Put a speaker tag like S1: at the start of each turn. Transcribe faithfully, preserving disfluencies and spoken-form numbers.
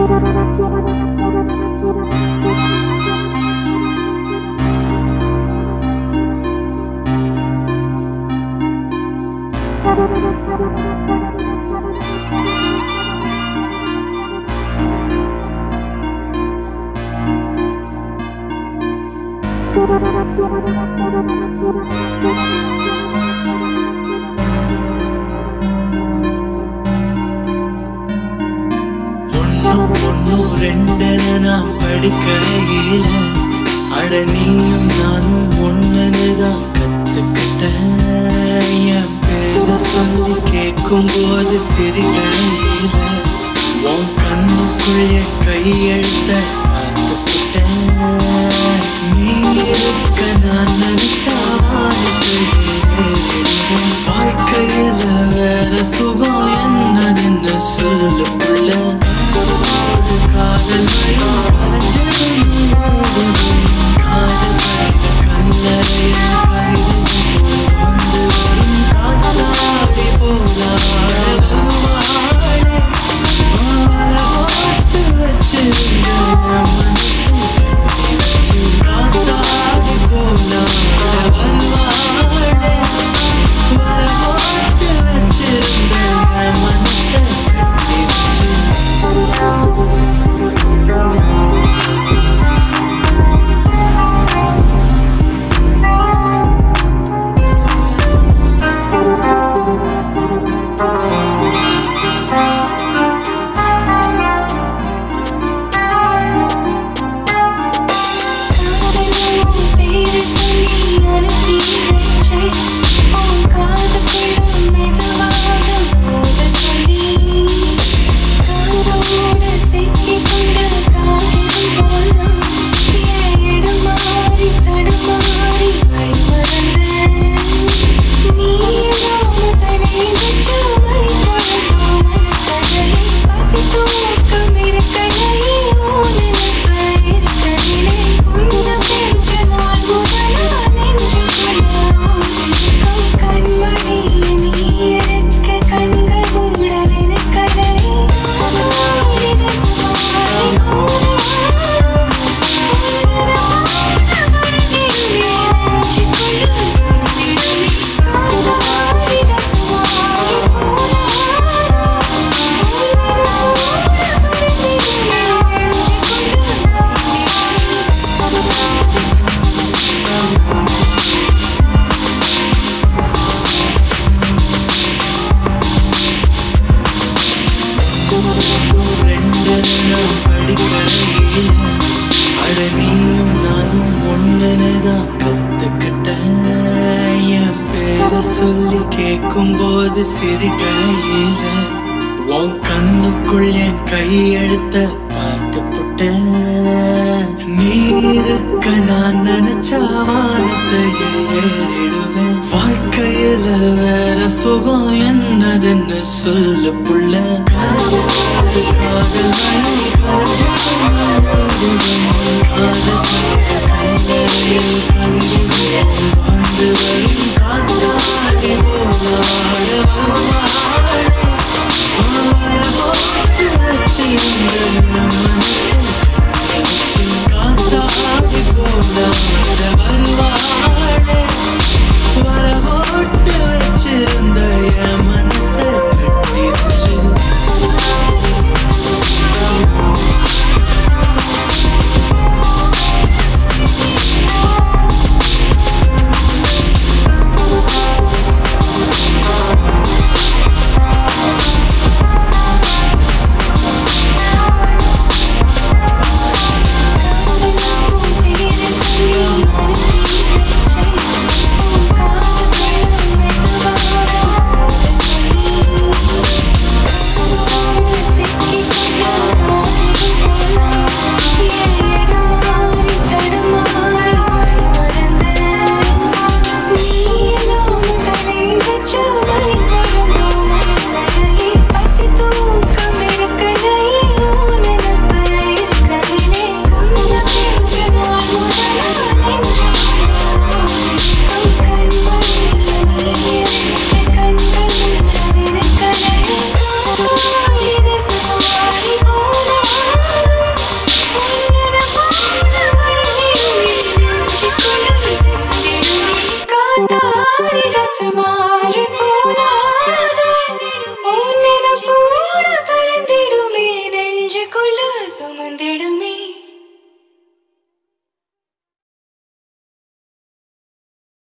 S1: படிக்கையில அட நீயும் நானும் ஒன்னதான் கத்துக்கிட்டேன். என் பேரை சொல்லி கேட்கும் போது சிரிக்கையில உன் கண்ணுக்குள்ள கையெழுத்த பார்த்துக்கிட்டேன். நீ இருக்க நான் நினைச்சா வாழ்க்கையில வேற சுகம் என்னதுன்னு சொல்லு புள்ள. காதல் மயம் கலைஞ்சது காதல் கலைஞ்ச கல்லறைய கொண்டு வரும் காத்தாடி போலாட வருவாளே. போட்டு வச்சிருந்த மனசு கட்டி வச்சு காத்தாடி போலாட வருவாளே. போட்டு வச்சிருந்த மனசு கட்டி வச்சு அட நீயும் நானும் ஒன்னதான் கத்துக்கிட்டேன். என் பேரை சொல்லி கேட்கும் போது சிரிக்கையில உன் கண்ணுக்குள் என் கையெழுத்த பார்த்து புட்டேன். நீ இருக்க நான் நினைச்ச வானத்தையே ஏறிடுவேன். வாழ்க்கையில வேற சுகம் என்னதுன்னு சொல்லு புள்ள. காதல்